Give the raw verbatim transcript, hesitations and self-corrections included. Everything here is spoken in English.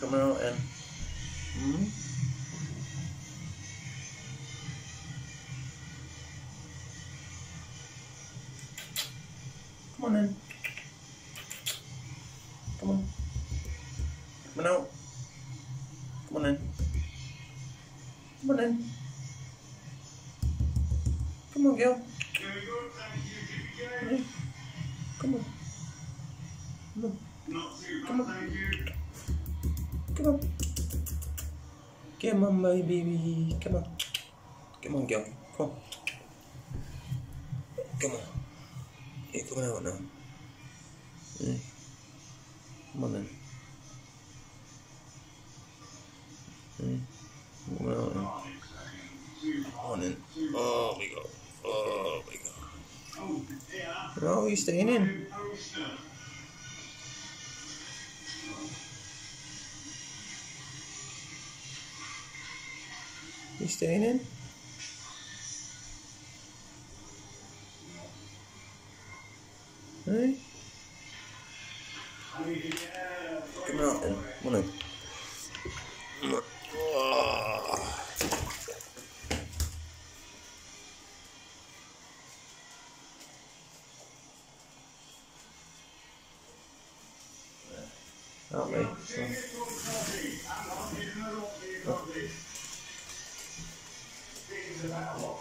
Come out and. Hmm? Come on in. Come on. Come on out. Come on in. Come on in. Come on, girl. Come on. Come on. Come on. Come on. Come on. Come on, my baby. Come on. Come on, girl. Come on. Come on. You're coming out now. Yeah. Come on then. Yeah. Come on out then. Come on then. Oh, we go. Oh, we go. No, you're staying in. You staying in? Hey? Come out then. Come on in. Oh. Aren't we? So. Oh.